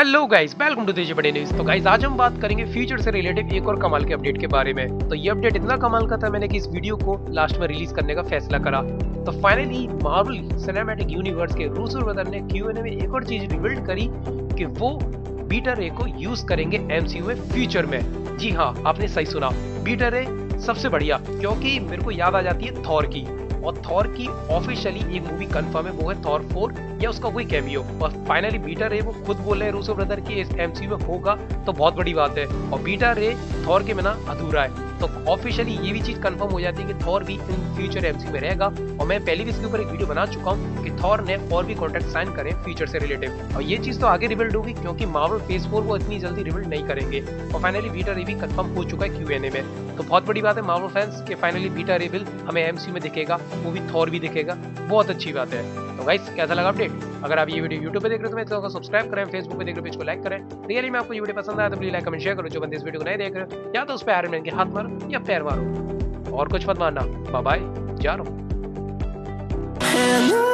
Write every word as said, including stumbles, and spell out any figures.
Hello guys, welcome to तेजी बड़े news. तो गाइस आज हम बात करेंगे फ्यूचर से रिलेटेड एक और कमाल के अपडेट के बारे में। तो ये अपडेट इतना कमाल का था मैंने कि इस वीडियो को लास्ट में रिलीज करने का फैसला करा। तो फाइनली मार्वल सिनेमैटिक यूनिवर्स के रूसो ब्रदर ने क्यू एन ए में एक और चीज रिवील करी कि वो बीटा रे को यूज करेंगे एमसीयू में फ्यूचर में। जी हाँ, आपने सही सुना, बीटा रे सबसे बढ़िया, क्योंकि मेरे को याद आ जाती है थॉर की, और थॉर की ऑफिशियली एक मूवी कंफर्म है, वो है थॉर फोर या उसका कोई कैमियो। और फाइनली बीटा रे वो खुद बोल रहे हैं रूसो ब्रदर की इस एमसीयू में होगा, तो बहुत बड़ी बात है। और बीटा रे थॉर के बिना अधूरा है, तो ऑफिशियली ये भी चीज कंफर्म हो जाती है कि थॉर भी इन फ्यूचर एमसीयू में रहेगा। और मैं पहले भी इसके ऊपर एक वीडियो बना चुका हूँ कि थॉर ने और भी कॉन्ट्रैक्ट साइन करें फ्यूचर से रिलेटेड, और ये चीज तो आगे रिवील्ड होगी क्योंकि मार्वल फेज फोर वो इतनी जल्दी रिवील्ड नहीं करेंगे। और फाइनली बीटा रे भी कंफर्म हो चुका है क्यू एन ए में, तो बहुत बड़ी बात है मार्वल फैंस के फाइनली बीटा रे विल हमें एमसीयू में दिखेगा, वो भी थॉर भी दिखेगा, बहुत अच्छी बात है। तो गाइस कैसा लगा अपडेट? अगर आप ये वीडियो यूट्यूब पे देख रहे हो तो मेरे चैनल को सब्सक्राइब करें, फेसबुक पे देख रहे हो पेज को लाइक करें। रियली में आपको ये वीडियो पसंद आया तो प्लीज लाइक कमेंट शेयर करो। जो बंदे इस वीडियो को नहीं देख रहे हो या तो उस पे आयरन मैन के हाथ मारो या पैर मारो, और कुछ मत मारना। बाय बाय, जा रहा हूं।